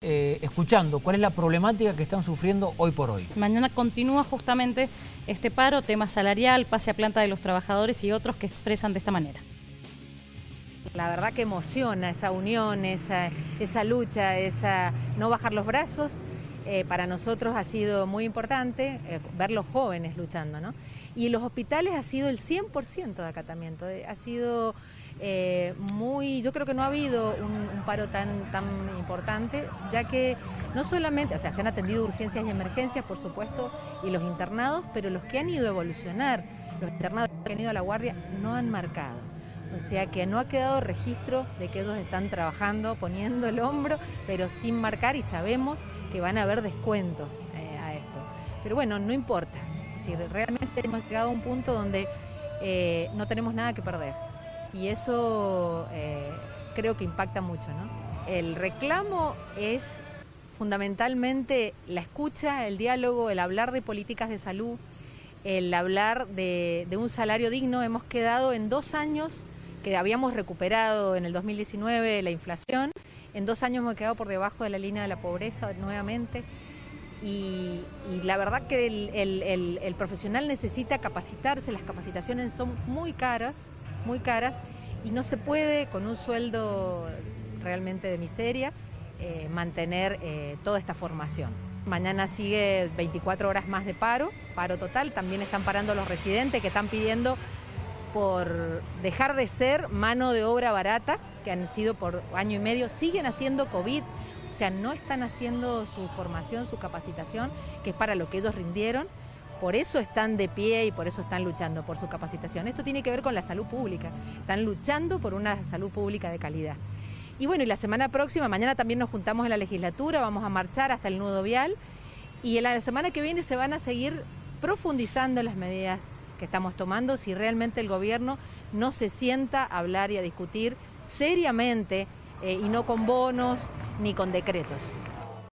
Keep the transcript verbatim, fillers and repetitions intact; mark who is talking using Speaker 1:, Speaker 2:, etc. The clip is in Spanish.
Speaker 1: eh, escuchando cuál es la problemática que están sufriendo hoy por hoy.
Speaker 2: Mañana continúa justamente este paro, tema salarial, pase a planta de los trabajadores y otros que expresan de esta manera.
Speaker 3: La verdad que emociona esa unión, esa, esa lucha, esa no bajar los brazos. Eh, para nosotros ha sido muy importante eh, ver los jóvenes luchando, ¿no? Y en los hospitales ha sido el cien por ciento de acatamiento, eh, ha sido eh, muy, yo creo que no ha habido un, un paro tan, tan importante, ya que no solamente, o sea, se han atendido urgencias y emergencias, por supuesto, y los internados, pero los que han ido a evolucionar, los internados que han ido a la guardia, no han marcado. O sea que no ha quedado registro de que ellos están trabajando, poniendo el hombro, pero sin marcar, y sabemos que van a haber descuentos eh, a esto. Pero bueno, no importa. Es decir, realmente hemos llegado a un punto donde eh, no tenemos nada que perder. Y eso eh, creo que impacta mucho, ¿no? El reclamo es fundamentalmente la escucha, el diálogo, el hablar de políticas de salud, el hablar de, de un salario digno. Hemos quedado en dos años que habíamos recuperado en el dos mil diecinueve la inflación, en dos años hemos quedado por debajo de la línea de la pobreza nuevamente, y, y la verdad que el, el, el, el profesional necesita capacitarse, las capacitaciones son muy caras, muy caras, y no se puede con un sueldo realmente de miseria eh, mantener eh, toda esta formación. Mañana sigue veinticuatro horas más de paro, paro total, también están parando los residentes que están pidiendo por dejar de ser mano de obra barata, que han sido por año y medio, siguen haciendo COVID, o sea, no están haciendo su formación, su capacitación, que es para lo que ellos rindieron, por eso están de pie y por eso están luchando por su capacitación. Esto tiene que ver con la salud pública, están luchando por una salud pública de calidad. Y bueno, y la semana próxima, mañana también nos juntamos en la legislatura, vamos a marchar hasta el nudo vial, y en la semana que viene se van a seguir profundizando las medidas que estamos tomando si realmente el gobierno no se sienta a hablar y a discutir seriamente eh, y no con bonos ni con decretos.